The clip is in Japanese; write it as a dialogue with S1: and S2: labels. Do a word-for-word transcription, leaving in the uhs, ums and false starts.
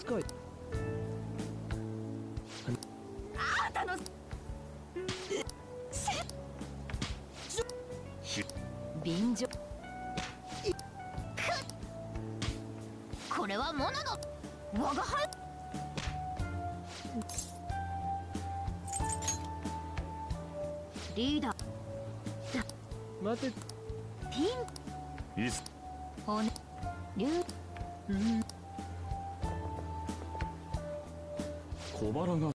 S1: 使い。
S2: あなたの便乗。これはモノの我が輩。リーダー
S1: 待て。
S2: ピン
S3: いいっす。
S2: 骨竜うん
S3: 小腹が